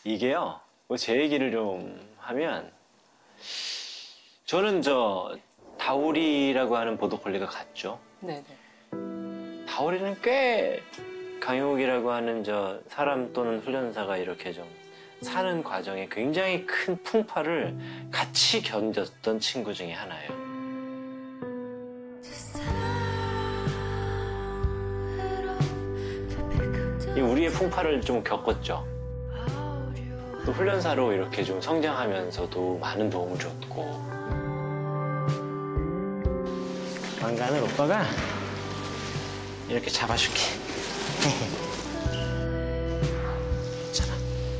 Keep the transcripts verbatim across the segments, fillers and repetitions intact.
이게요, 뭐 제 얘기를 좀 하면, 저는 저 다오리라고 하는 보더콜리가 갔죠. 네네. 다오리는 꽤 강육이라고 하는 저 사람 또는 훈련사가 이렇게 좀 사는 과정에 굉장히 큰 풍파를 같이 견뎠던 친구 중에 하나예요. 이 우리의 풍파를 좀 겪었죠. 또 훈련사로 이렇게 좀 성장하면서도 많은 도움을 줬고. 왕관을 오빠가 이렇게 잡아줄게. 괜찮아.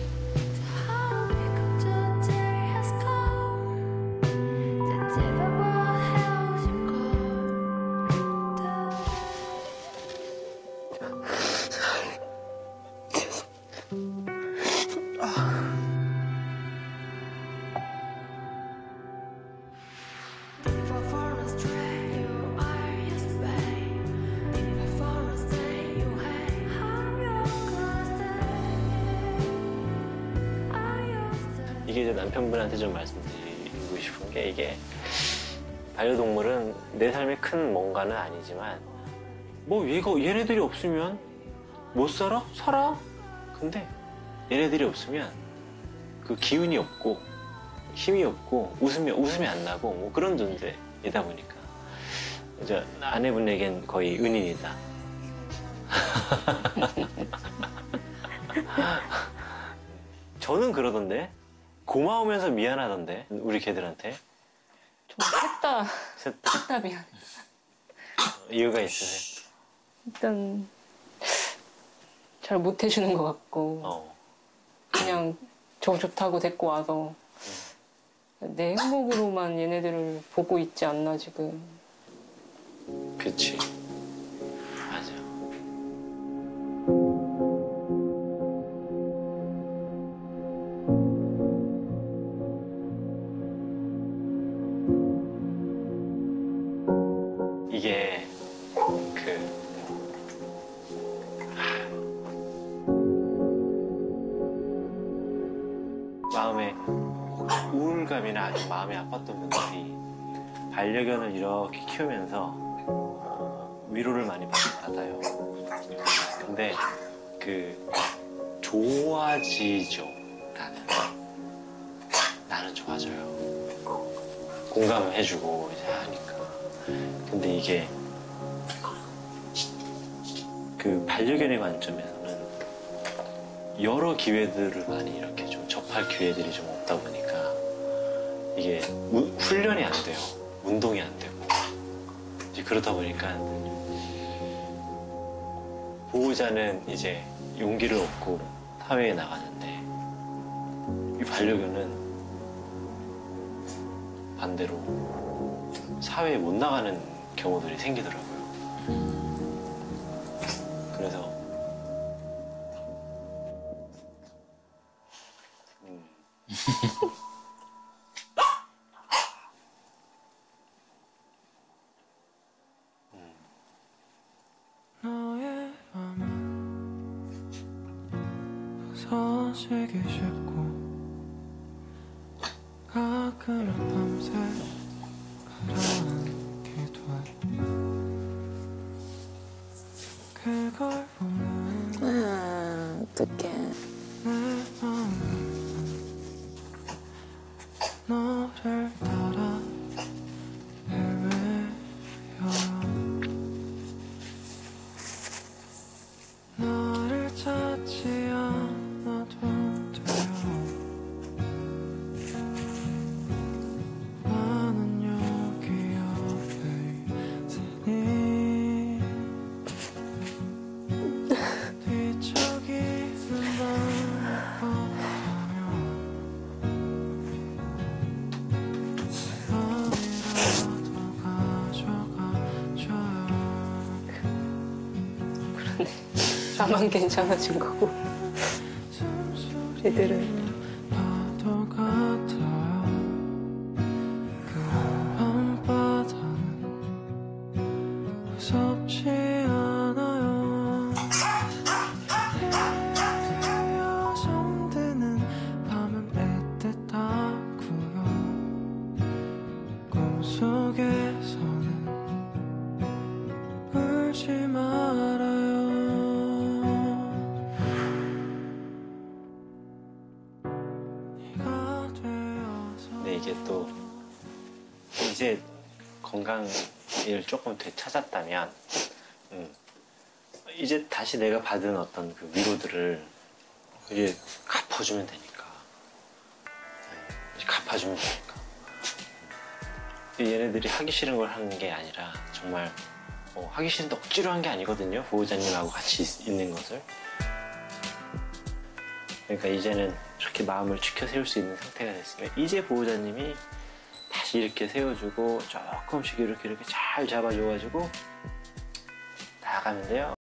이게 이제 남편분한테 좀 말씀드리고 싶은 게, 이게 반려동물은 내 삶의 큰 뭔가는 아니지만 뭐 얘가 얘네들이 없으면 못 살아? 살아? 근데 얘네들이 없으면 그 기운이 없고 힘이 없고 웃음이 웃음이 안 나고 뭐 그런 존재이다 보니까 이제 아내분에겐 거의 은인이다. 저는 그러던데. 고마우면서 미안하던데, 우리 개들한테. 셋 다, 셋 다. 셋 다 미안해. 이유가 있으세요? 일단 잘 못해주는 것 같고 어. 그냥 저 좋다고 데리고 와서 내 행복으로만 얘네들을 보고 있지 않나 지금. 그치. 맞아. 이게 그 마음에 우울감이나 아주 마음이 아팠던 분들이 반려견을 이렇게 키우면서 어, 위로를 많이 받아요. 근데 그 좋아지죠. 나는 나는 좋아져요. 공감해주고 이제 하니까. 근데 이게 그 반려견의 관점에서는 여러 기회들을 많이 이렇게 좀 접할 기회들이 좀 없다 보니까 이게 우, 훈련이 안 돼요. 운동이 안 되고. 이제 그러다 보니까 보호자는 이제 용기를 얻고 사회에 나가는데 이 반려견은 반대로 사회에 못 나가는 경우들이 생기더라고요. 그래서 음. 음. 너의 맘은 부서지기 쉽고 가끔은 밤새 가라앉기도 해. 그걸 보는 아, 어떡해. 내 마음은 너를 따라 헤매요. 너를 찾지 않아도 돼요. 나는 여기 옆에 있으니 뒤척이는 밤을 걷다며 마음이라도 가져가줘요. 그러네. 나만 괜찮아진 거고 얘들은 파도 같아요. 그 밤바다는 무섭지 않아요. 헤어 잠드는 이게 또 이제 건강을 조금 되찾았다면 음, 이제 다시 내가 받은 어떤 그 위로들을 이제 갚아주면 되니까 네, 이제 갚아주면 되니까 음. 얘네들이 하기 싫은 걸 하는 게 아니라 정말 어, 하기 싫은데 억지로 한 게 아니거든요. 보호자님하고 같이 있, 있는 것을. 그러니까 이제는 저렇게 마음을 지켜 세울 수 있는 상태가 됐으면 이제 보호자님이 다시 이렇게 세워주고 조금씩 이렇게 이렇게 잘 잡아줘가지고 나아가면 돼요.